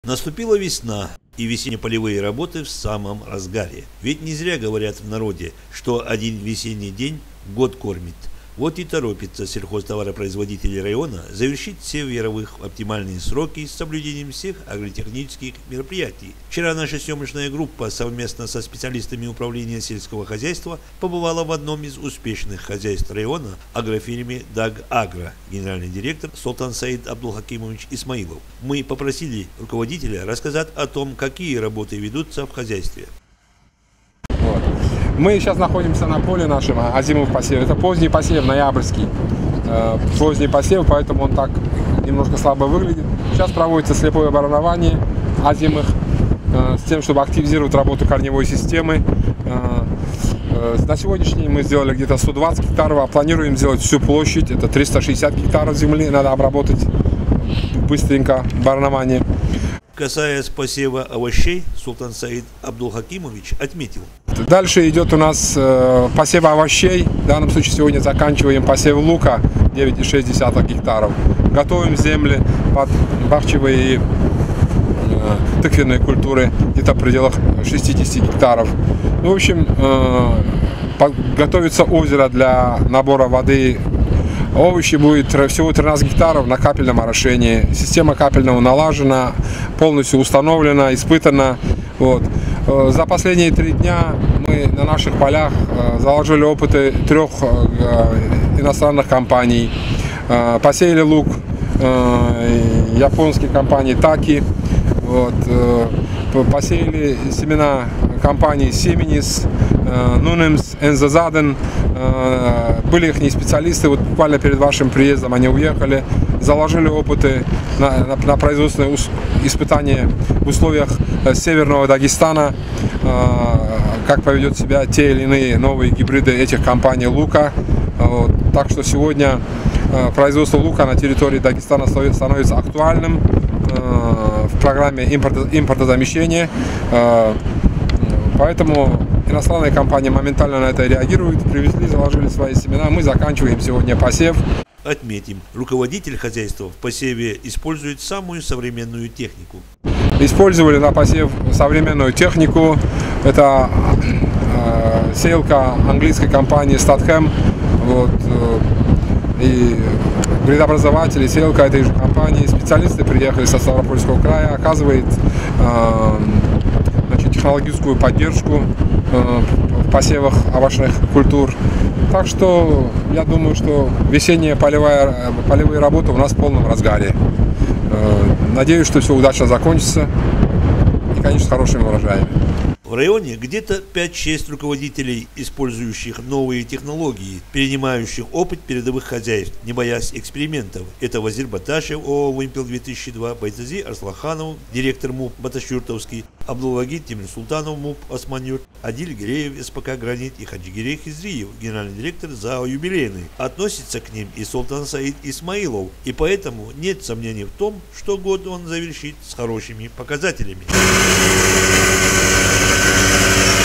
Наступила весна, и весенне-полевые работы в самом разгаре. Ведь не зря говорят в народе, что один весенний день год кормит. Вот и торопится сельхозтоваропроизводители района завершить все яровых в оптимальные сроки с соблюдением всех агротехнических мероприятий. Вчера наша съемочная группа совместно со специалистами управления сельского хозяйства побывала в одном из успешных хозяйств района агрофирме «Даг Агро», генеральный директор Султансаид Абдулхакимович Исмаилов. Мы попросили руководителя рассказать о том, какие работы ведутся в хозяйстве. Мы сейчас находимся на поле нашем озимых посевов. Это поздний посев, ноябрьский. Поздний посев, поэтому он так немножко слабо выглядит. Сейчас проводится слепое баранование озимых с тем, чтобы активизировать работу корневой системы. На сегодняшний день мы сделали где-то 120 гектаров, а планируем сделать всю площадь. Это 360 гектаров земли надо обработать быстренько баранование. Касаясь посева овощей, Султансаид Абдулхакимович отметил. Дальше идет у нас посев овощей. В данном случае сегодня заканчиваем посев лука 9,6 гектаров. Готовим земли под бахчевые и тыквенные культуры где-то в пределах 60 гектаров. Ну, в общем, готовится озеро для набора воды. Овощи будет всего 13 гектаров на капельном орошении. Система капельного налажена, полностью установлена, испытана. Вот. За последние 3 дня мы на наших полях заложили опыты 3 иностранных компаний. Посеяли лук японской компании Таки. Вот. Посеяли семена компаний Семенис, Нунемс, Энзазаден. Были их специалисты, вот буквально перед вашим приездом они уехали, заложили опыты на производственные испытания в условиях северного Дагестана, как поведет себя те или иные новые гибриды этих компаний лука. Вот. Так что сегодня производство лука на территории Дагестана становится актуальным в программе импортозамещения. Поэтому иностранные компании моментально на это реагируют, привезли, заложили свои семена. Мы заканчиваем сегодня посев. Отметим, руководитель хозяйства в посеве использует самую современную технику. Использовали на посев современную технику. Это сеялка английской компании Statchem. Вот, и грядообразователи, сеялка этой же компании. Специалисты приехали со Ставропольского края, оказывает технологическую поддержку в посевах овощных культур. Так что я думаю, что весенние полевые работы у нас в полном разгаре. Надеюсь, что все удачно закончится и, конечно, с хорошими урожаями. В районе где-то 5-6 руководителей, использующих новые технологии, перенимающих опыт передовых хозяйств, не боясь экспериментов. Это Вазир Баташев, ООО «Вымпел-2002», Байтази Арслаханов, директор МУП Баташюртовский, Абдулвагид Тимир-Султанов, МУП Осман-Юрт, Адиль Гиреев, СПК «Гранит» и Хаджигирей Хизриев, генеральный директор ЗАО «Юбилейный». Относится к ним и Султансаид Исмаилов, и поэтому нет сомнений в том, что год он завершит с хорошими показателями.